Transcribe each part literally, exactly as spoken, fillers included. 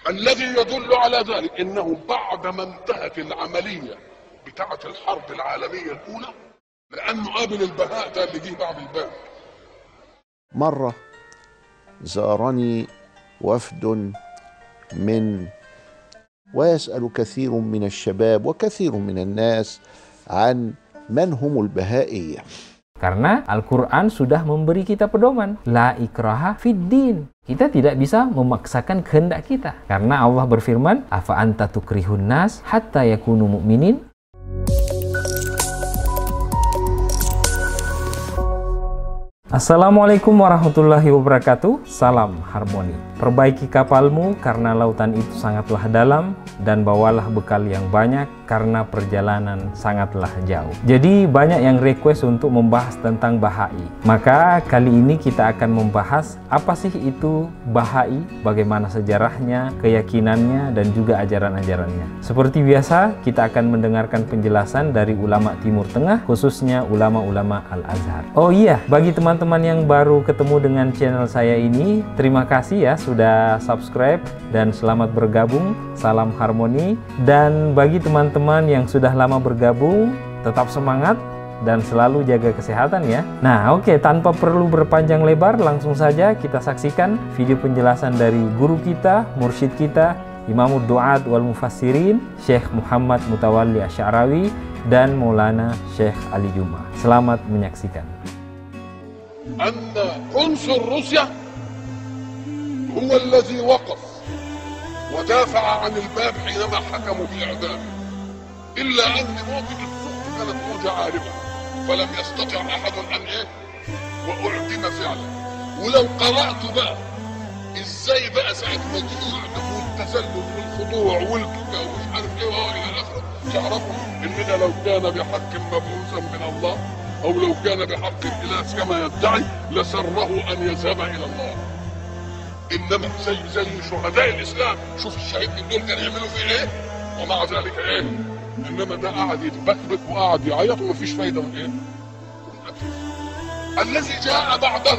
الذي يدل على ذلك انه بعد ما انتهت العمليه بتاعه الحرب العالميه الاولى، لانه قابل البهاء ده اللي جه بعد الباب. مرة زارني وفد من ويسأل كثير من الشباب وكثير من الناس عن من هم البهائية. Karena Al-Quran sudah memberi kita pedoman, la ikraha fid din. Kita tidak bisa memaksakan kehendak kita. Karena Allah berfirman, afa anta tukrihun nas hatta yakunu mu'minin. Assalamualaikum warahmatullahi wabarakatuh. Salam harmoni. Perbaiki kapalmu karena lautan itu sangatlah dalam, dan bawalah bekal yang banyak karena perjalanan sangatlah jauh. Jadi banyak yang request untuk membahas tentang Bahai. Maka kali ini kita akan membahas apa sih itu Bahai, bagaimana sejarahnya, keyakinannya, dan juga ajaran-ajarannya. Seperti biasa, kita akan mendengarkan penjelasan dari ulama Timur Tengah, khususnya ulama-ulama Al-Azhar. Oh iya, bagi teman-teman yang baru ketemu dengan channel saya ini, terima kasih ya sudah subscribe dan selamat bergabung. Salam harmoni. Dan bagi teman-teman yang sudah lama bergabung, tetap semangat dan selalu jaga kesehatan ya. Nah oke, okay, tanpa perlu berpanjang lebar, langsung saja kita saksikan video penjelasan dari guru kita, mursyid kita, Imamud Du'at wal Mufassirin, Syekh Muhammad Mutawalli Asy'arawi dan Maulana Syekh Ali Juma. Selamat menyaksikan. أن قنصل روسيا هو الذي وقف ودافع عن الباب حينما حكموا بالإعدام، إلا أن موجة السوق كانت موجة عارمة فلم يستطع أحد أن إيه وأعدم فعلا. ولو قرأت بقى إزاي بقى ساعة ما يجي يعدم والتسلل والخضوع والكبا ومش عارف إيه وإلى آخره، تعرفوا إننا لو كان بحق مبعوثا من الله أو لو كان بحق الإله كما يدعي لسره أن يذهب إلى الله. إنما زي زي شهداء الإسلام، شوف الشهيد من دول كانوا يعملوا فيه إيه، ومع ذلك إيه، إنما ده قاعد يتبكبك وقاعد يعيط ومفيش فايدة من إيه. الذي جاء بعده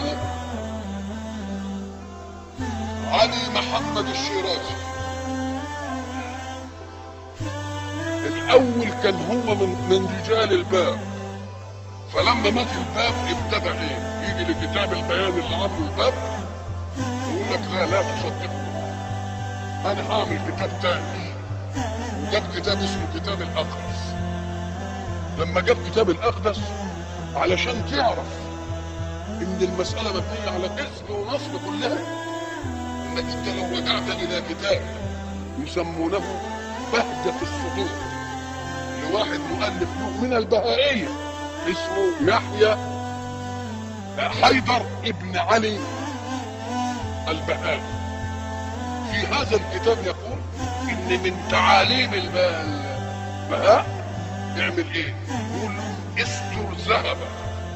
علي محمد الشيرازي. الأول كان هو من من رجال الباب، فلما مات الباب ابتدى ايه؟ يجي لكتاب البيان اللي عامله الباب يقول لك لا لا تصدقوا، انا هعمل كتاب تاني. وجاب كتاب اسمه كتاب الاقدس. لما جاب كتاب الاقدس علشان تعرف ان المساله مبنيه على كذب ونصب كلها، انك انت لو رجعت الى كتاب يسمونه بهجه الصدور لواحد مؤلف له من البهائيه اسمه يحيى حيدر ابن علي البهائي، في هذا الكتاب يقول ان من تعاليم البهاء يعمل ايه؟ يقول استر ذهبك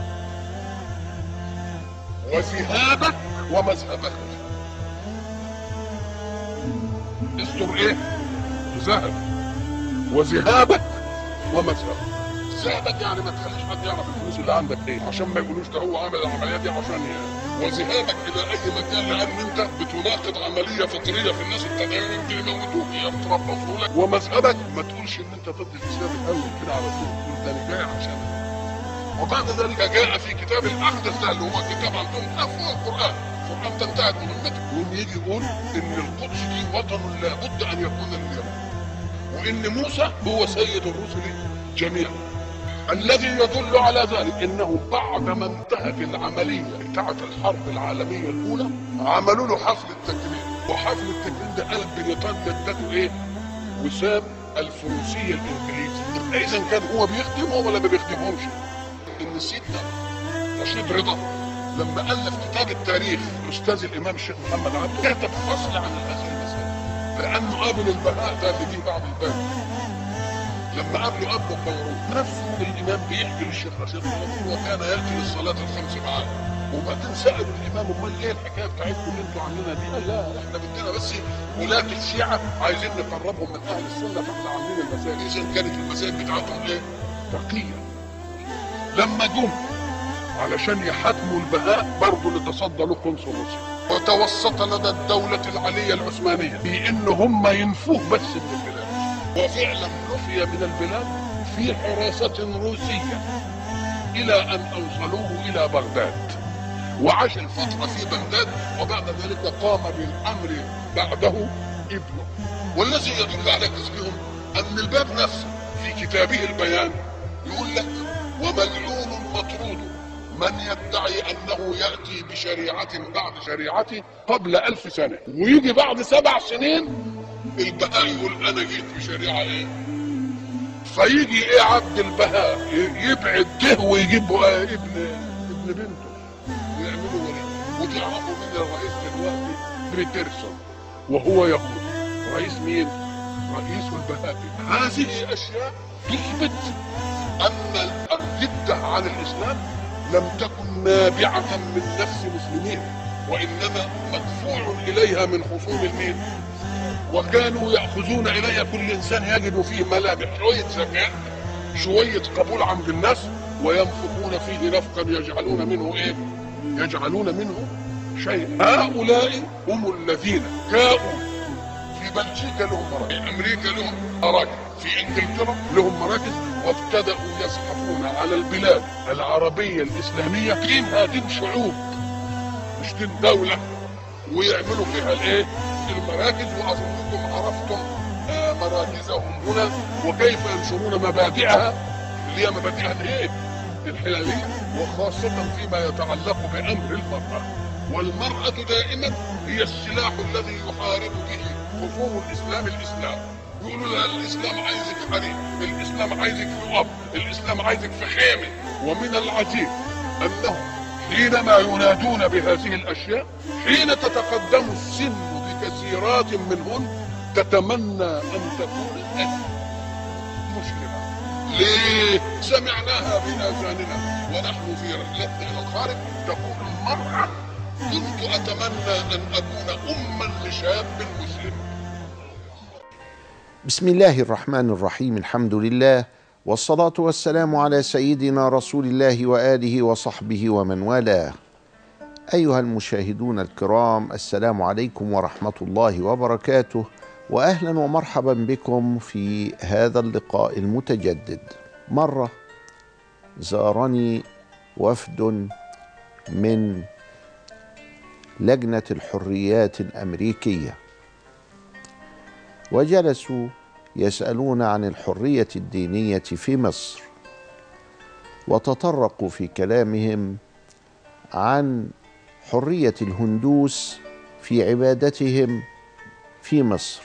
وذهابك ومذهبك. استر ايه؟ ذهبك وذهابك ومذهبك. ذهبك يعني ما تخليش حد يعرف الفلوس اللي عندك ايه، عشان ما يقولوش ده هو عامل العمليه دي عشان يعني. وذهابك الى اي مكان لان انت بتناقض عمليه فطريه في الناس التدين بيموتوك يا بتربصوا لك. ومذهبك ما تقولش ان انت ضد الاسلام الاول كده على طول، تقول ده انا جاي عشان. وبعد ذلك جاء في كتاب الاقدس ده اللي هو كتاب عندهم افواه القران، القران تنتهت مهمته، ويجي يقول ان القدس دي وطن لابد ان يكون لليهود، وان موسى هو سيد الرسل جميعا. الذي يدل على ذلك انه بعد ما انتهت العمليه بتاعه الحرب العالميه الاولى عملوا له حفل التكريم، وحفل التكريم ده قال بريطانيا ادته ايه؟ وسام الفروسيه الانجليزي. اذا كان هو بيخدمهم ولا ما بيخدمهمش؟ ان سيدنا رشيد رضا لما الف كتاب التاريخ الاستاذ الامام الشيخ محمد عبده كتب فصل عن هذه المساله، لانه قابل البهاء ده اللي جه بعد الباب. لما قابلوا ابو بيروت نفسه الامام بيحكي للشيخ رشيد وكان ياتي للصلاه الخمس معاه، وبعدين سالوا الامام امال ايه الحكايه بتاعتكم اللي انتوا عاملينها دي؟ قال لا احنا بدنا بس ولاة الشيعه عايزين نقربهم من اهل السنه فاحنا عاملين المساجد. اذا كانت المساجد بتاعتهم ايه؟ تقيه. لما جم علشان يحاكموا البهاء برضه اللي تصدى له قنصل روسيا، وتوسط لدى الدولة العلية العثمانية في إن هم ينفوه بس من البلاد، وفعلا نفي من البلاد في حراسة روسية إلى أن أوصلوه إلى بغداد، وعاش الفترة في بغداد، وبعد ذلك قام بالأمر بعده ابنه. والذي يدل على كذبهم أن الباب نفسه في كتابه البيان يقول لك: وملعون مطرود من يدعي أنه يأتي بشريعة بعد شريعته قبل ألف سنة، ويجي بعد سبع سنين البهاء يقول أنا جيت بشريعة إيه؟ فيجي إيه عبد البهاء يبعد ده ويجيب ابن ابن بنته ويعملوا ولي. وتعرفوا مين الرئيس دلوقتي؟ بيترسون، وهو يقول رئيس مين؟ رئيس البهاء. هذه أشياء تثبت أن الردة عن الإسلام لم تكن نابعة من نفس مسلمين، وإنما مدفوع إليها من خصوم المين، وكانوا يأخذون إليها كل إنسان يجد فيه ملامح شوية ذكاء، شوية قبول عند الناس، وينفخون فيه نفقا يجعلون منه إيه؟ يجعلون منه شيء. هؤلاء هم الذين جاءوا في بلجيكا لهم مراكز، في أمريكا لهم مراكز، في إنجلترا لهم مراكز، وابتدأوا يزحفون على البلاد العربية الإسلامية دينها دين شعوب مش دين دولة، ويعملوا فيها الايه؟ المراكز. وأظنكم عرفتم آه مراكزهم هنا وكيف ينشرون مبادئها اللي هي مبادئها الايه؟ الحلالية، وخاصة فيما يتعلق بأمر المرأة. والمرأة دائما هي السلاح الذي يحارب به خصوم الإسلام الإسلام. يقولوا لها الإسلام عايزك حريم، الإسلام عايزك في أب، الإسلام عايزك في خيمة. ومن العجيب أنهم حينما ينادون بهذه الأشياء، حين تتقدم السن بكثيرات منهن تتمنى أن تكون مسلمة. ليه؟ سمعناها بآذاننا ونحن في رحلتنا إلى الخارج تقول المرأة: كنت أتمنى أن أكون أما لشاب مسلم. بسم الله الرحمن الرحيم، الحمد لله، والصلاة والسلام على سيدنا رسول الله وآله وصحبه ومن والاه. أيها المشاهدون الكرام، السلام عليكم ورحمة الله وبركاته، وأهلا ومرحبا بكم في هذا اللقاء المتجدد. مرة زارني وفد من لجنة الحريات الأمريكية، وجلسوا يسألون عن الحرية الدينية في مصر، وتطرقوا في كلامهم عن حرية الهندوس في عبادتهم في مصر.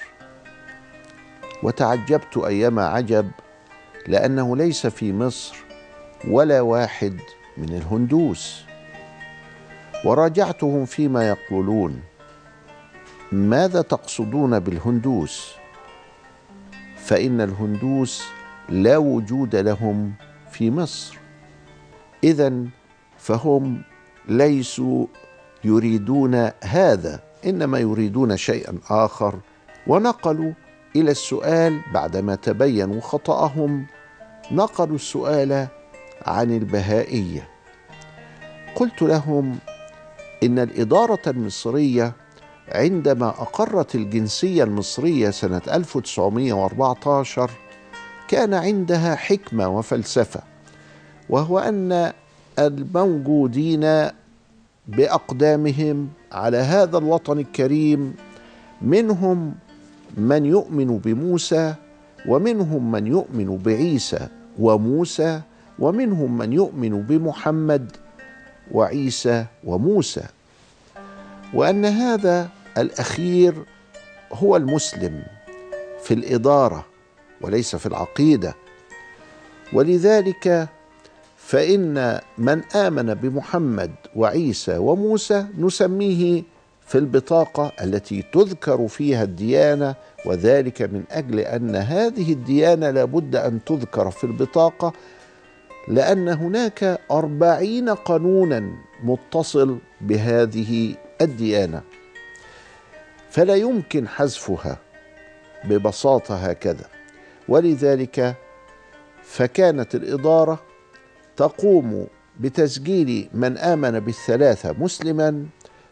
وتعجبت أيما عجب، لأنه ليس في مصر ولا واحد من الهندوس. وراجعتهم فيما يقولون: ماذا تقصدون بالهندوس؟ فإن الهندوس لا وجود لهم في مصر، إذن فهم ليسوا يريدون هذا، إنما يريدون شيئا آخر. ونقلوا إلى السؤال بعدما تبينوا خطأهم، نقلوا السؤال عن البهائية. قلت لهم إن الإدارة المصرية عندما أقرت الجنسية المصرية سنة ألف وتسعمائة وأربعة عشر كان عندها حكمة وفلسفة، وهو أن الموجودين بأقدامهم على هذا الوطن الكريم منهم من يؤمن بموسى، ومنهم من يؤمن بعيسى وموسى، ومنهم من يؤمن بمحمد وعيسى وموسى، وأن هذا الأخير هو المسلم في الإدارة وليس في العقيدة. ولذلك فإن من آمن بمحمد وعيسى وموسى نسميه في البطاقة التي تذكر فيها الديانة، وذلك من أجل أن هذه الديانة لابد أن تذكر في البطاقة، لأن هناك أربعين قانونا متصل بهذه الديانة، فلا يمكن حذفها ببساطة هكذا. ولذلك فكانت الإدارة تقوم بتسجيل من آمن بالثلاثة مسلما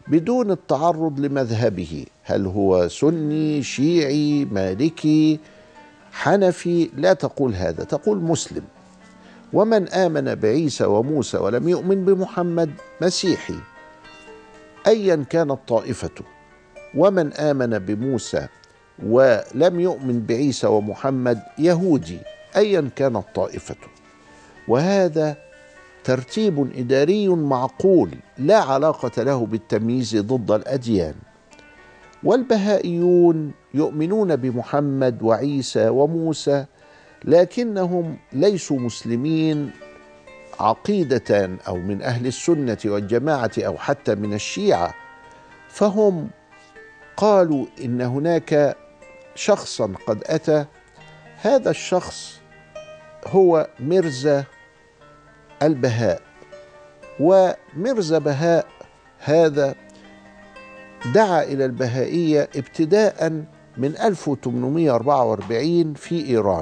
بدون التعرض لمذهبه، هل هو سني، شيعي، مالكي، حنفي، لا تقول هذا، تقول مسلم. ومن آمن بعيسى وموسى ولم يؤمن بمحمد مسيحي أيا كانت طائفته، ومن آمن بموسى ولم يؤمن بعيسى ومحمد يهودي أيا كانت طائفته. وهذا ترتيب إداري معقول لا علاقة له بالتمييز ضد الأديان. والبهائيون يؤمنون بمحمد وعيسى وموسى، لكنهم ليسوا مسلمين عقيدة أو من أهل السنة والجماعة أو حتى من الشيعة، فهم قالوا إن هناك شخصا قد أتى، هذا الشخص هو ميرزا البهاء. وميرزا بهاء هذا دعا إلى البهائية ابتداء من ألف وثمانمائة وأربعة وأربعين في إيران،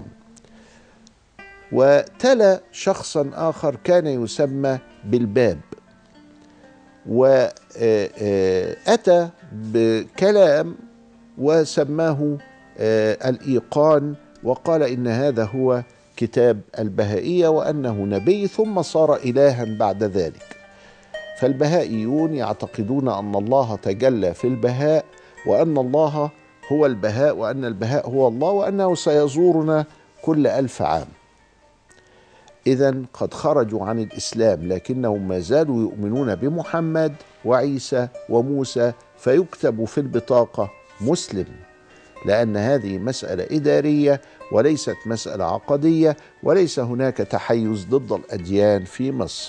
وتلا شخصا آخر كان يسمى بالباب، وأتى بكلام وسماه الإيقان، وقال إن هذا هو كتاب البهائية وأنه نبي ثم صار إلها بعد ذلك. فالبهائيون يعتقدون أن الله تجلى في البهاء، وأن الله هو البهاء، وأن البهاء هو الله، وأنه سيزورنا كل ألف عام. إذن قد خرجوا عن الإسلام، لكنهم ما زالوا يؤمنون بمحمد وعيسى وموسى، فيكتب في البطاقة مسلم، لأن هذه مسألة إدارية وليست مسألة عقدية، وليس هناك تحيز ضد الأديان في مصر.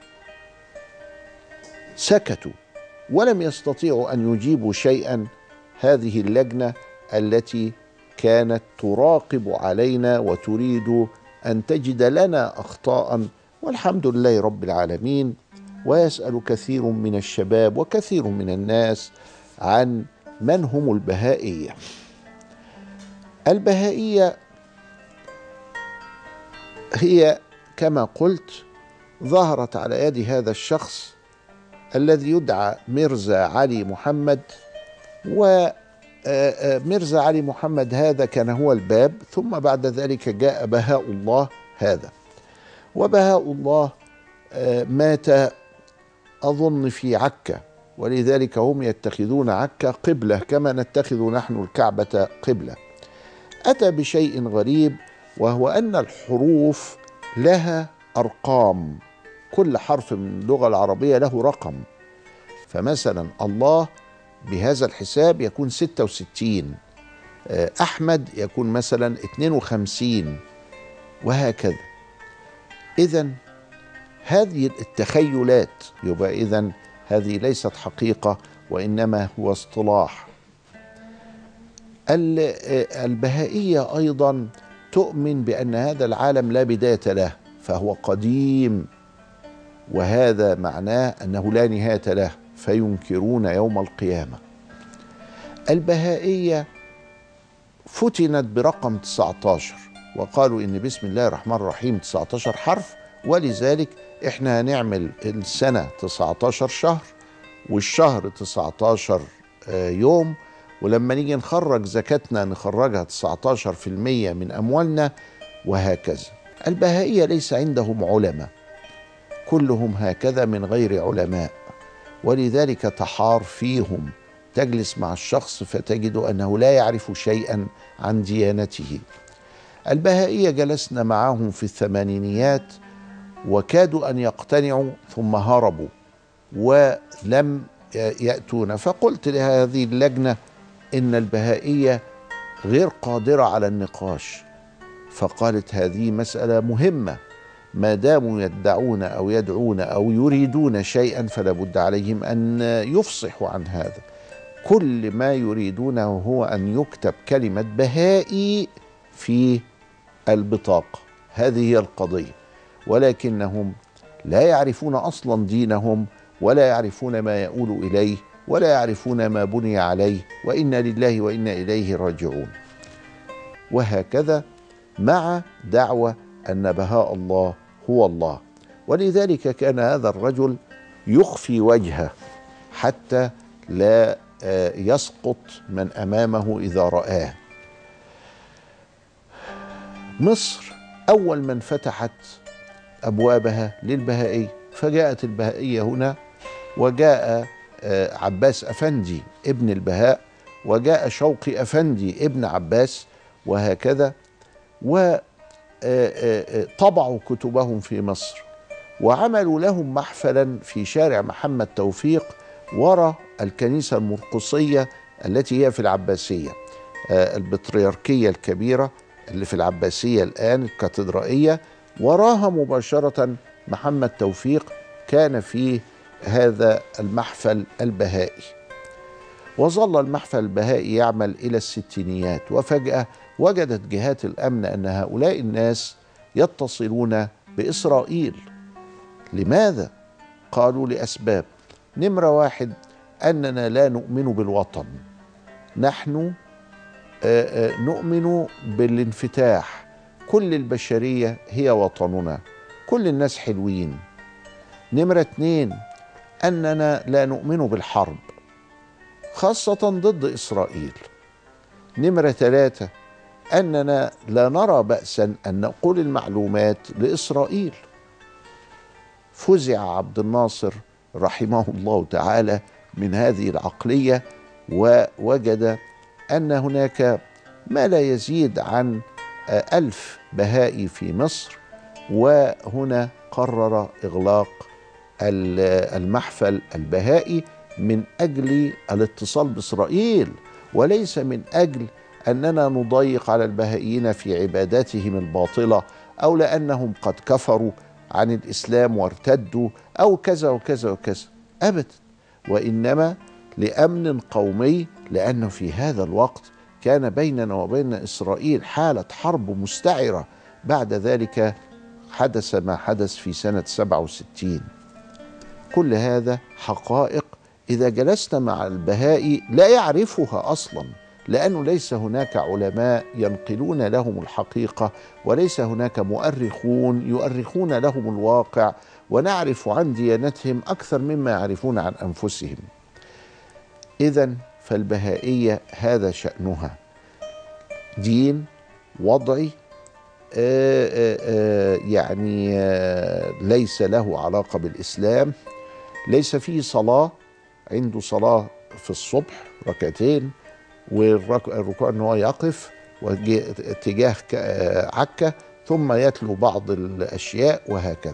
سكتوا ولم يستطيعوا أن يجيبوا شيئا هذه اللجنة التي كانت تراقب علينا وتريد أن تجد لنا أخطاء، والحمد لله رب العالمين. ويسأل كثير من الشباب وكثير من الناس عن من هم البهائية. البهائية هي كما قلت ظهرت على يد هذا الشخص الذي يدعى ميرزا علي محمد. وميرزا علي محمد هذا كان هو الباب، ثم بعد ذلك جاء بهاء الله هذا. وبهاء الله مات أظن في عكا، ولذلك هم يتخذون عكا قبلة كما نتخذ نحن الكعبة قبلة. أتى بشيء غريب، وهو أن الحروف لها أرقام، كل حرف من اللغة العربية له رقم. فمثلا الله بهذا الحساب يكون ستة وستين، أحمد يكون مثلا اثنين وخمسين، وهكذا. إذن هذه التخيلات، يبقى إذن هذه ليست حقيقة وإنما هو اصطلاح. البهائية أيضا تؤمن بأن هذا العالم لا بداية له، فهو قديم، وهذا معناه أنه لا نهاية له، فينكرون يوم القيامة. البهائية فتنت برقم تسعة عشر، وقالوا إن بسم الله الرحمن الرحيم تسعة عشر حرف، ولذلك إحنا هنعمل السنة تسعة عشر شهر، والشهر تسعة عشر يوم، ولما نيجي نخرج زكاتنا نخرجها تسعة عشر في المية من أموالنا، وهكذا. البهائية ليس عندهم علماء، كلهم هكذا من غير علماء، ولذلك تحار فيهم. تجلس مع الشخص فتجد أنه لا يعرف شيئا عن ديانته. البهائية جلسنا معهم في الثمانينيات وكادوا أن يقتنعوا ثم هربوا ولم يأتون، فقلت لهذه اللجنة إن البهائية غير قادرة على النقاش، فقالت هذه مسألة مهمة، ما داموا يدعون أو يدعون أو يريدون شيئا فلا بد عليهم أن يفصحوا عن هذا. كل ما يريدونه هو أن يكتب كلمة بهائي في البطاقة، هذه هي القضية، ولكنهم لا يعرفون أصلا دينهم، ولا يعرفون ما يؤول إليه، ولا يعرفون ما بني عليه، وإنا لله وإنا إليه راجعون. وهكذا مع دعوة أن بهاء الله هو الله. ولذلك كان هذا الرجل يخفي وجهه حتى لا يسقط من أمامه إذا رآه. مصر أول من فتحت أبوابها للبهائية، فجاءت البهائية هنا، وجاء عباس أفندي ابن البهاء، وجاء شوقي أفندي ابن عباس، وهكذا، وطبعوا كتبهم في مصر، وعملوا لهم محفلا في شارع محمد توفيق وراء الكنيسة المرقصية التي هي في العباسية، البطريركية الكبيرة اللي في العباسية الآن الكاتدرائية، وراها مباشرة محمد توفيق كان فيه هذا المحفل البهائي. وظل المحفل البهائي يعمل إلى الستينيات، وفجأة وجدت جهات الأمن أن هؤلاء الناس يتصلون بإسرائيل. لماذا؟ قالوا لأسباب. نمرة واحد، أننا لا نؤمن بالوطن، نحن نؤمن بالانفتاح، كل البشرية هي وطننا، كل الناس حلوين. نمرة اتنين، أننا لا نؤمن بالحرب خاصة ضد إسرائيل. نمرة ثلاثة، أننا لا نرى بأسا أن نقول المعلومات لإسرائيل. فزع عبد الناصر رحمه الله تعالى من هذه العقلية، ووجد أن هناك ما لا يزيد عن ألف بهائي في مصر، وهنا قرر إغلاق المحفل البهائي من أجل الاتصال بإسرائيل، وليس من أجل أننا نضيق على البهائيين في عباداتهم الباطلة، أو لأنهم قد كفروا عن الإسلام وارتدوا أو كذا وكذا وكذا، أبدا، وإنما لأمن قومي، لأنه في هذا الوقت كان بيننا وبين إسرائيل حالة حرب مستعرة. بعد ذلك حدث ما حدث في سنة سبعة وستين. كل هذا حقائق إذا جلسنا مع البهائي لا يعرفها أصلا، لأنه ليس هناك علماء ينقلون لهم الحقيقة، وليس هناك مؤرخون يؤرخون لهم الواقع، ونعرف عن ديانتهم أكثر مما يعرفون عن أنفسهم. إذن فالبهائية هذا شأنها، دين وضعي، آآ آآ يعني آآ ليس له علاقة بالإسلام، ليس فيه صلاة، عنده صلاة في الصبح ركعتين، والركوع أنه يقف واتجاه عكا ثم يتلو بعض الأشياء وهكذا.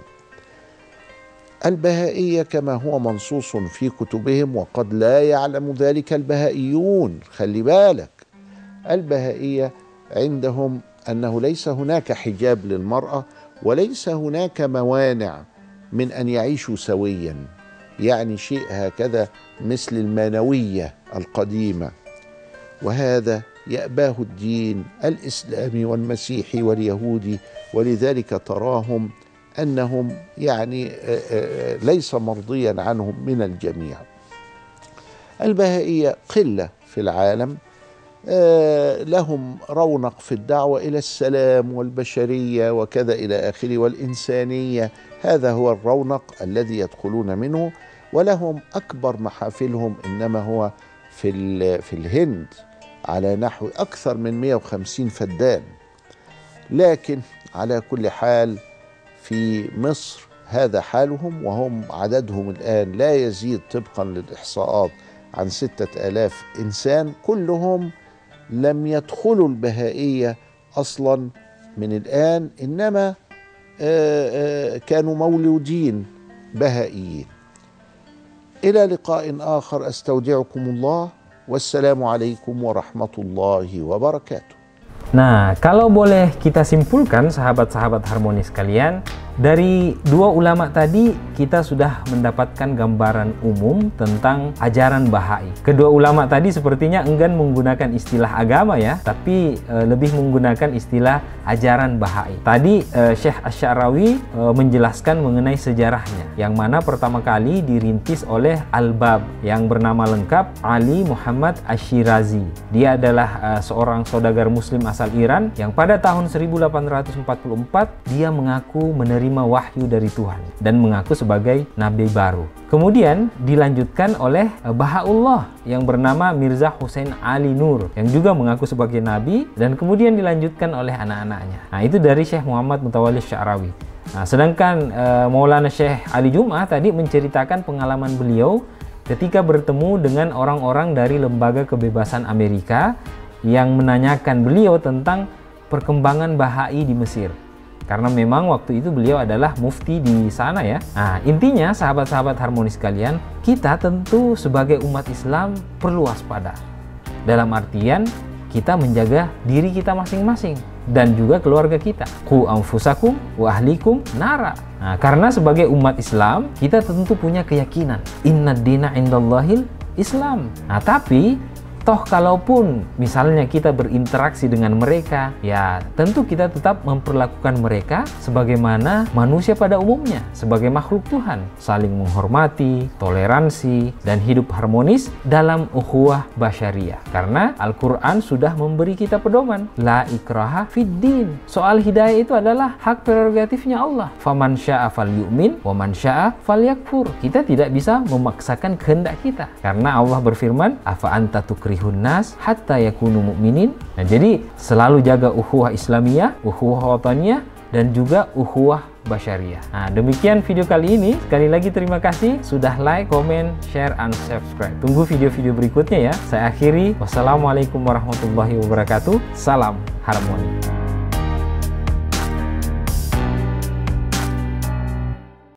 البهائية كما هو منصوص في كتبهم، وقد لا يعلم ذلك البهائيون، خلي بالك، البهائية عندهم أنه ليس هناك حجاب للمرأة، وليس هناك موانع من أن يعيشوا سويا، يعني شيء هكذا مثل المانوية القديمة، وهذا يأباه الدين الإسلامي والمسيحي واليهودي، ولذلك تراهم أنهم يعني ليس مرضيا عنهم من الجميع. البهائية قلة في العالم، لهم رونق في الدعوة إلى السلام والبشرية وكذا إلى آخره والإنسانية، هذا هو الرونق الذي يدخلون منه. ولهم أكبر محافلهم إنما هو في في الهند على نحو أكثر من مئة وخمسين فدان، لكن على كل حال في مصر هذا حالهم، وهم عددهم الآن لا يزيد طبقا للإحصاءات عن ستة آلاف إنسان، كلهم لم يدخلوا البهائية أصلا من الآن، إنما كانوا مولودين بهائيين. إلى لقاء آخر، أستودعكم الله، والسلام عليكم ورحمة الله وبركاته. Nah, kalau boleh kita simpulkan sahabat-sahabat harmoni sekalian, dari dua ulama tadi kita sudah mendapatkan gambaran umum tentang ajaran Bahai. Kedua ulama tadi sepertinya enggan menggunakan istilah agama ya, tapi e, lebih menggunakan istilah ajaran Bahai. Tadi e, Syekh Asy-Sya'rawi e, menjelaskan mengenai sejarahnya, yang mana pertama kali dirintis oleh Al-Bab yang bernama lengkap Ali Muhammad Asy-Syirazi. Dia adalah e, seorang saudagar muslim asal Iran yang pada tahun seribu delapan ratus empat puluh empat dia mengaku menerima menerima wahyu dari Tuhan dan mengaku sebagai nabi baru. Kemudian dilanjutkan oleh Bahaullah yang bernama Mirza Hussein Ali Nur yang juga mengaku sebagai nabi, dan kemudian dilanjutkan oleh anak-anaknya. Nah, itu dari Syekh Muhammad Mutawalli Sya'rawi. Nah, sedangkan uh, Maulana Syekh Ali Jum'ah tadi menceritakan pengalaman beliau ketika bertemu dengan orang-orang dari Lembaga Kebebasan Amerika yang menanyakan beliau tentang perkembangan Bahai di Mesir. Karena memang waktu itu beliau adalah mufti di sana ya. Nah, intinya sahabat-sahabat harmonis kalian, kita tentu sebagai umat Islam perlu waspada. Dalam artian kita menjaga diri kita masing-masing dan juga keluarga kita. Qu anfusakum wa ahlikum nara. Nah, karena sebagai umat Islam kita tentu punya keyakinan innad dina indallahil Islam. Nah, tapi toh kalaupun misalnya kita berinteraksi dengan mereka, ya tentu kita tetap memperlakukan mereka sebagaimana manusia pada umumnya, sebagai makhluk Tuhan, saling menghormati, toleransi, dan hidup harmonis dalam ukhuwah basyariyah. Karena Al-Quran sudah memberi kita pedoman, la ikraha fiddin. Soal hidayah itu adalah hak prerogatifnya Allah. Faman sya'a falyu'min, wa man sya'a falyakfur. Kita tidak bisa memaksakan kehendak kita, karena Allah berfirman, afa anta tukri nas hatta yakunu mu'minin. Nah, jadi selalu jaga ukhuwah Islamiyah, ukhuwah wataniyah, dan juga ukhuwah basyariyah. Nah, demikian video kali ini. Sekali lagi terima kasih sudah like, comment, share, and subscribe. Tunggu video-video berikutnya ya. Saya akhiri. Wassalamualaikum warahmatullahi wabarakatuh. Salam harmoni.